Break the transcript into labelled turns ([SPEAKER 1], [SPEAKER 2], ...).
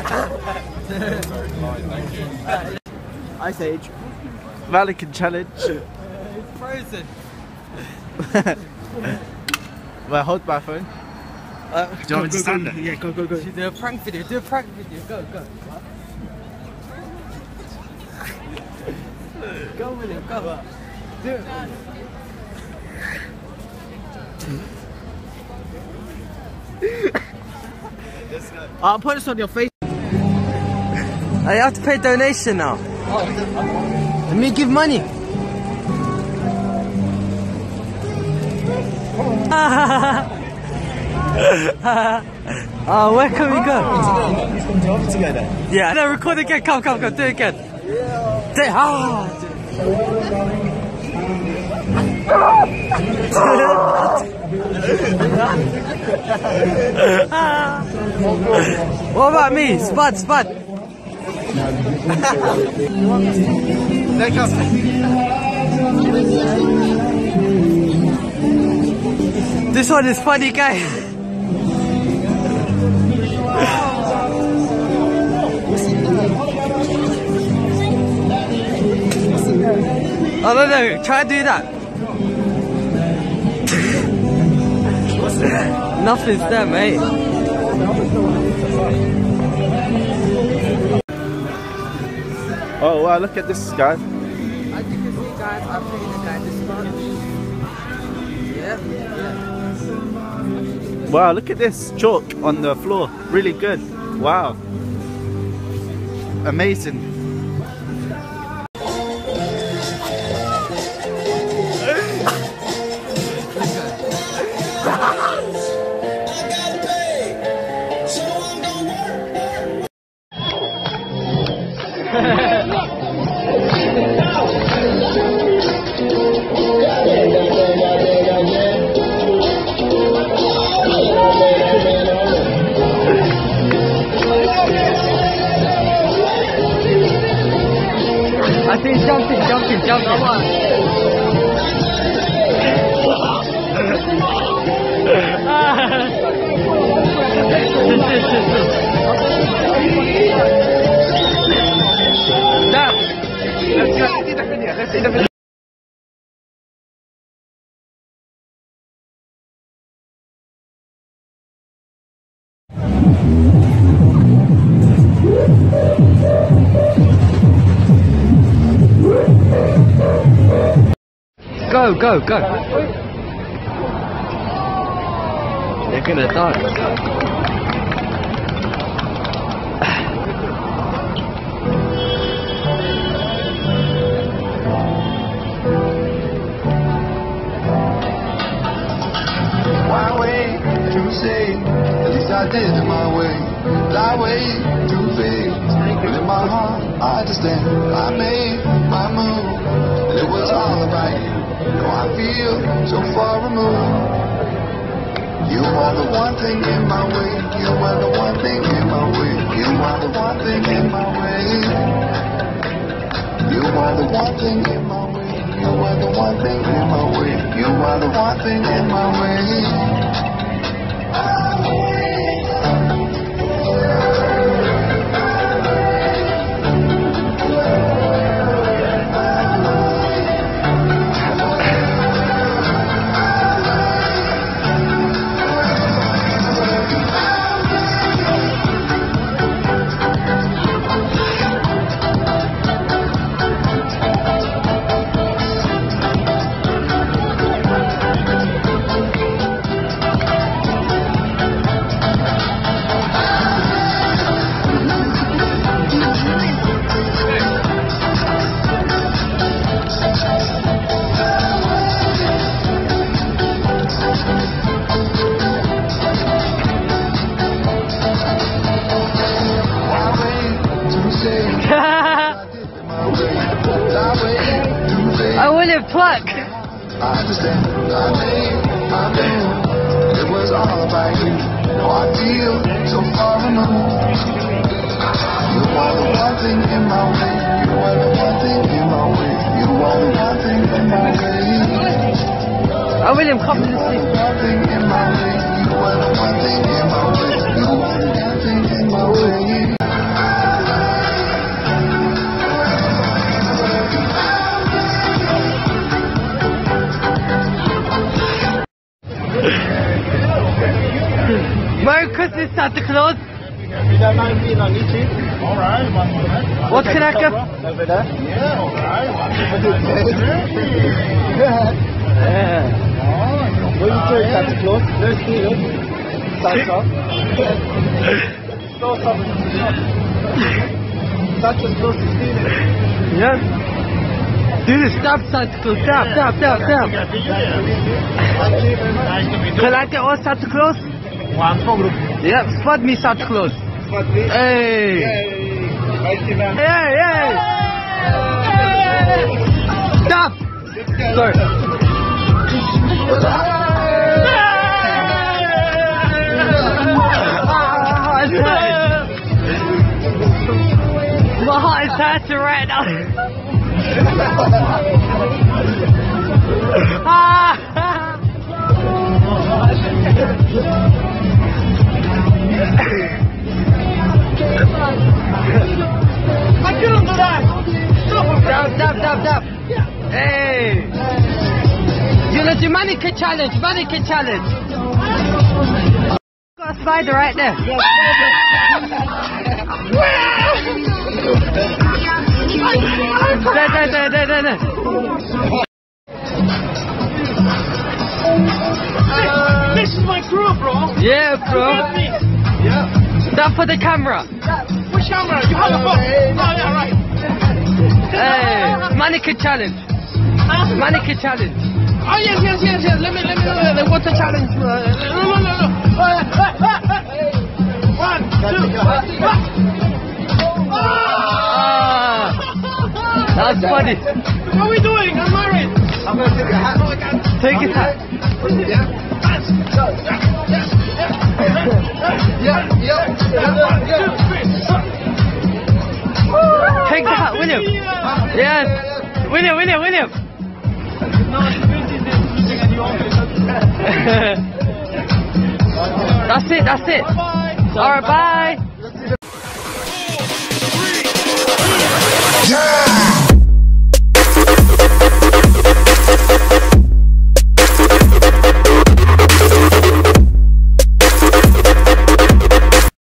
[SPEAKER 1] Ice Age. Vatican challenge.
[SPEAKER 2] It's frozen.
[SPEAKER 1] Well, hold my phone. Do you want me to stand there?
[SPEAKER 2] Yeah, go. Do a prank video. Go. Go, William, go. Do it.
[SPEAKER 1] I'll put this on your face.
[SPEAKER 2] I have to pay donation now. Let me give money. Oh, where can we go?
[SPEAKER 1] Together.
[SPEAKER 2] Yeah, no, record again. Come, do it again. Do it. What about me? Spud.
[SPEAKER 1] There comes.
[SPEAKER 2] This one is funny, guy. Oh no, try to do that. Nothing's there, mate.
[SPEAKER 1] Oh wow, look at this, guys.
[SPEAKER 2] As you can see, guys, I'm putting the guy this much. Yeah.
[SPEAKER 1] Wow, look at this chalk on the floor. Really good. Wow. Amazing.
[SPEAKER 2] I see jumping. Let's see the video. Go. They're gonna die.
[SPEAKER 3] My way to say, at least I did it my way. Thy way to fade, but in my heart I understand. I made my move, and it was all about you. Now I feel so far removed. You are the one thing in my way. You are the one thing in my way. You are the one thing in my way. You are the one thing in my way. You are the one thing in my way. You are the one thing in my way.
[SPEAKER 2] I want to pluck.
[SPEAKER 3] I understand. I made. It was all about you. Now I feel so far removed. You are the one thing in my way. You are the one thing in my way. You are the one thing in my way.
[SPEAKER 2] I want him come to the sleep.
[SPEAKER 3] One thing in my way. You are the one thing in my way. You are the one thing in my way.
[SPEAKER 2] Claus is Santa Claus.
[SPEAKER 1] If you don't mind being on YouTube.
[SPEAKER 4] Alright, one more minute.
[SPEAKER 2] What can I get?
[SPEAKER 1] Over there.
[SPEAKER 4] Yeah, alright, one more
[SPEAKER 1] What are you doing, Santa Claus? No stealing. Santa. Santa Claus is stealing.
[SPEAKER 2] Yeah. Do the stop, Santa Claus. Stop.
[SPEAKER 4] Nice to meet you.
[SPEAKER 2] Can I get all Santa Claus?
[SPEAKER 4] One for group.
[SPEAKER 2] Yep, spot me Santa Claus. Hey. Hey. Stop. Sorry. My heart is hurting right now.
[SPEAKER 4] I couldn't do that.
[SPEAKER 2] Stop. Hey. You know the mannequin challenge. Got a spider right there. There.
[SPEAKER 4] This is my crew, bro.
[SPEAKER 2] Yeah, bro.
[SPEAKER 4] Yeah.
[SPEAKER 2] Stop for the camera.
[SPEAKER 4] Which camera? You have a phone? Oh, yeah, right.
[SPEAKER 2] Hey, mannequin challenge.
[SPEAKER 4] Oh, yes. Let me, the water challenge. No. 1, 2,
[SPEAKER 2] That's funny.
[SPEAKER 4] What are we doing? I'm married.
[SPEAKER 1] I'm going to take your hat.
[SPEAKER 4] Oh, I can't.
[SPEAKER 2] Take his hat. Take the hat, William. Yes. William. That's it. Alright, bye.
[SPEAKER 3] Yeah!